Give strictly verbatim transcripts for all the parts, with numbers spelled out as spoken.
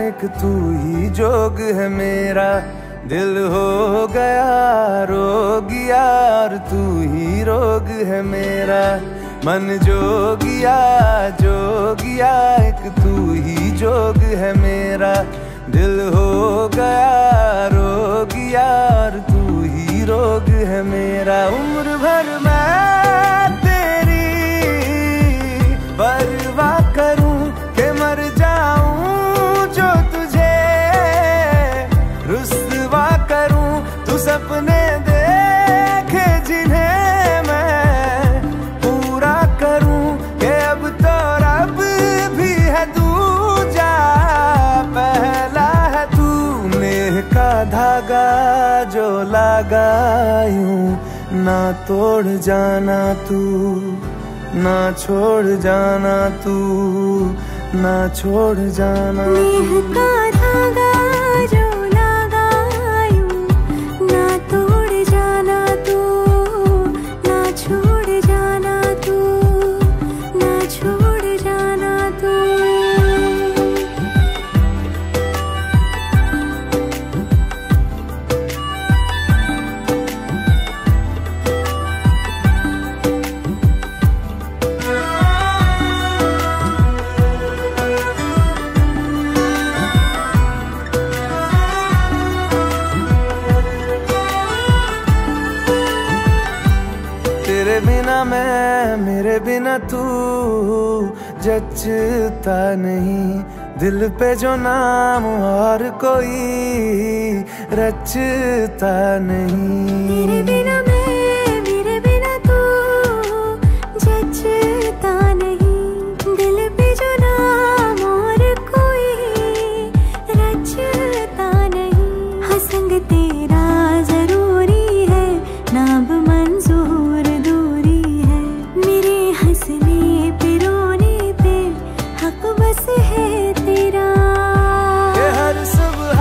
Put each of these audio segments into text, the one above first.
एक तू ही जोग है मेरा। दिल हो गया रोगिया और तू ही रोग है मेरा। मन जोगिया जोगिया एक तू ही जोग है मेरा। दिल हो गया रोगिया और तू ही रोग है मेरा। उम्र भर मैं तेरी परवाह करूं कि मर जाऊं जो तुझे रुस्वा करूं। तू सपने देखे जिन्हें मैं पूरा करूं कि अब तो रब भी है दूजा पहला है तू। नेह का धागा जो लगा यूं ना तोड़ जाना तू, ना छोड़ जाना तू, ना छोड़ जाना तू। नेह का धागा जो लगा यूं ना तोड़ जाना तू, ना छोड़ जाना तू, ना छोड़ जाना तू। तेरे बिना मैं मेरे बिना तू जचता नहीं। दिल पे जो नाम और कोई रचता नहीं। तेरे बिना मैं मेरे बिना तू जचता नहीं। दिल पे जो नाम और कोई रचता नहीं। हाँ संग तेरा जरूरी है नाम मंजूर दूरी है। मेरे हंसने पे रोने पे हक बस है तेरा। कि हर सुबह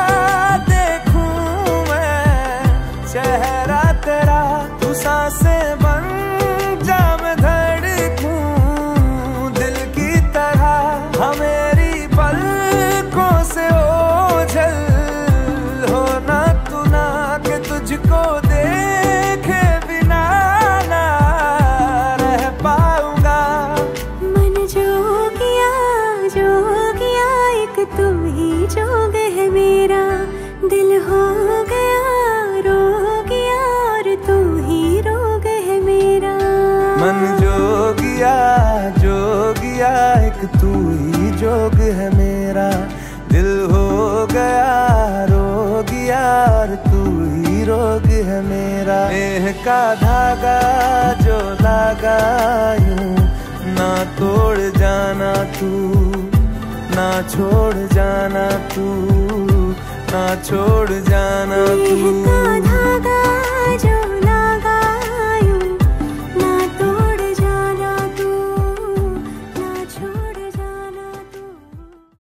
देखूं मैं चेहरा तेरा। तू सांसें बन जा मैं धड़कूं दिल की तरह। हाँ मेरी पलकों से ओझल हो ना तू ना कि तुझको देखे बिना ना रह पाऊंगा। मन जोगिया जोगिया एक तू ही जोग है मेरा। दिल हो गया रोगिया और तू ही रोग है मेरा। मन जोगिया जोगिया एक तू ही जोग है मेरा। दिल हो गया रोगिया और तू ही रोग है मेरा। नेह का धागा जो लगा यूं ना तोड़ जाना तू, ना छोड़ जाना तू, ना छोड़ जाना तू। नेह का धागा जो